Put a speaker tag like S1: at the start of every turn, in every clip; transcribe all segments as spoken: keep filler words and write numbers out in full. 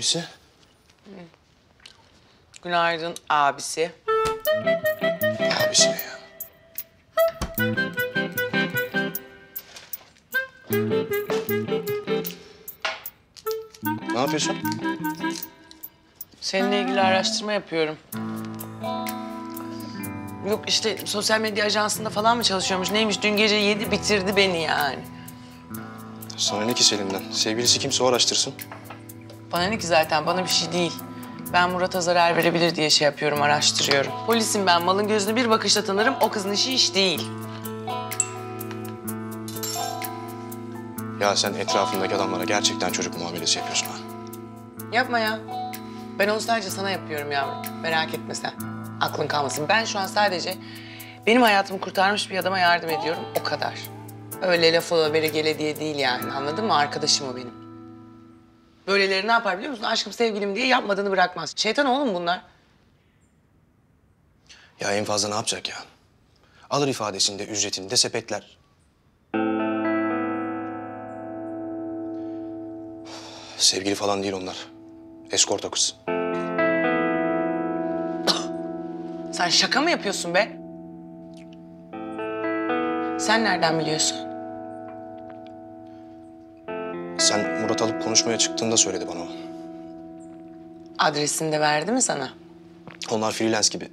S1: sevgilisi.
S2: Günaydın abisi.
S1: Abisi ne ya? Ne yapıyorsun?
S2: Seninle ilgili araştırma yapıyorum. Yok işte sosyal medya ajansında falan mı çalışıyormuş neymiş? Dün gece yedi bitirdi beni yani.
S1: Sana ne ki Selim'den? Sevgilisi kimse o araştırsın.
S2: Bana ne ki zaten bana bir şey değil. Ben Murat'a zarar verebilir diye şey yapıyorum, araştırıyorum. Polisim ben, malın gözünü bir bakışla tanırım. O kızın işi iş değil.
S1: Ya sen etrafındaki adamlara gerçekten çocuk muamelesi yapıyorsun ha.
S2: Yapma ya. Ben onu sadece sana yapıyorum yavrum. Merak etme sen. Aklın kalmasın. Ben şu an sadece benim hayatımı kurtarmış bir adama yardım ediyorum. O kadar. Öyle lafı vere gele diye değil yani. Anladın mı? Arkadaşım o benim. Böyleleri ne yapar biliyor musun? Aşkım sevgilim diye yapmadığını bırakmaz. Şeytan oğlum bunlar.
S1: Ya en fazla ne yapacak ya? Alır ifadesinde ücretini de sepetler. Sevgili falan değil onlar. Eskorta kız.
S2: Sen şaka mı yapıyorsun be? Sen nereden biliyorsun?
S1: Sen Murat alıp konuşmaya çıktığında söyledi bana o.
S2: Adresini de verdi mi sana?
S1: Onlar freelance gibi.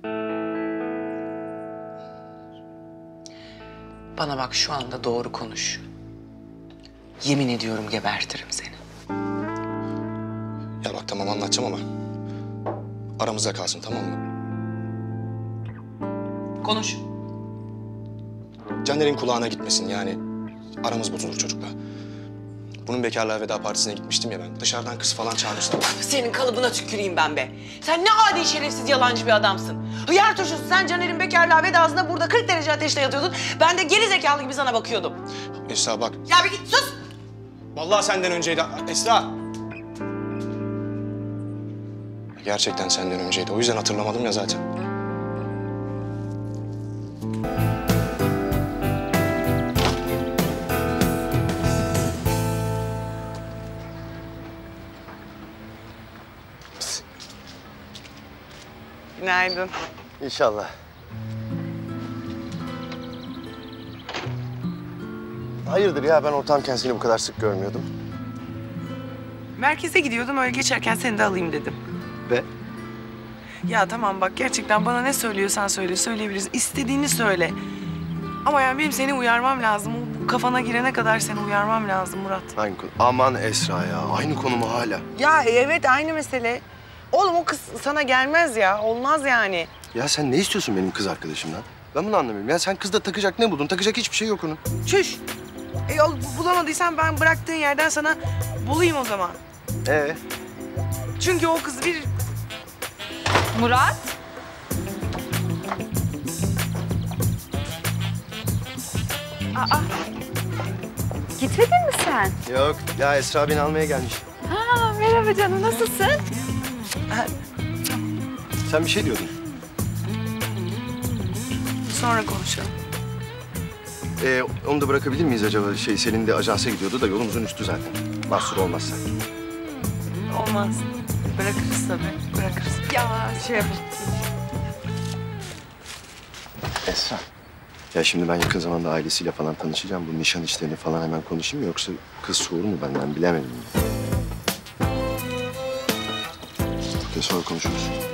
S2: Bana bak şu anda doğru konuş. Yemin ediyorum gebertirim seni.
S1: Ya bak tamam anlatacağım ama aramızda kalsın tamam mı?
S2: Konuş.
S1: Caner'in kulağına gitmesin yani aramız bozulur çocukla. Bunun bekarlığa veda partisine gitmiştim ya ben. Dışarıdan kız falan çağırmışlar.
S2: Senin kalıbına tüküreyim ben be. Sen ne adi şerefsiz yalancı bir adamsın. Hıyar turşusu sen Caner'in bekarlığa vedasında burada kırk derece ateşte yatıyordun. Ben de geri zekalı gibi sana bakıyordum.
S1: Esra bak.
S2: Ya bir git sus.
S1: Vallahi senden önceydi Esra. Gerçekten senden önceydi. O yüzden hatırlamadım ya zaten.
S2: Günaydın.
S3: İnşallah. Hayırdır ya ben ortamken seni bu kadar sık görmüyordum.
S2: Merkeze gidiyordum öyle geçerken seni de alayım dedim.
S3: Ve?
S2: Ya tamam bak gerçekten bana ne söylüyorsan söyle, söyleyebilirsin. İstediğini söyle. Ama yani benim seni uyarmam lazım. O kafana girene kadar seni uyarmam lazım Murat.
S3: Hangi konu? Aman Esra ya aynı konu mu hala?
S2: Ya evet aynı mesele. Oğlum o kız sana gelmez ya. Olmaz yani.
S3: Ya sen ne istiyorsun benim kız arkadaşımdan? Ben bunu anlamıyorum. Ya sen kızda takacak ne buldun? Takacak hiçbir şey yok onun.
S2: Çüş. E, yol bulamadıysan ben bıraktığın yerden sana bulayım o zaman.
S3: Ee?
S2: Çünkü o kız bir...
S4: Murat? Aa, gitmedin mi sen?
S3: Yok. Ya Esra beni almaya gelmiş.
S4: Ha, merhaba canım, nasılsın?
S3: Sen bir şey diyordun.
S2: Sonra konuşalım.
S3: Ee, onu da bırakabilir miyiz acaba? Şey Selin de ajansa gidiyordu da yolumuzun üstü zaten. Mahsur olmazsa.
S2: Olmaz. Bırakırız tabii, bırakırız.
S4: Ya
S2: Şey yapalım.
S3: Esra. Ya şimdi ben yakın zamanda ailesiyle falan tanışacağım. Bu nişan işlerini falan hemen konuşayım mı? Yoksa kız soğur mu benden bilemedim. Ya sonra konuşuruz.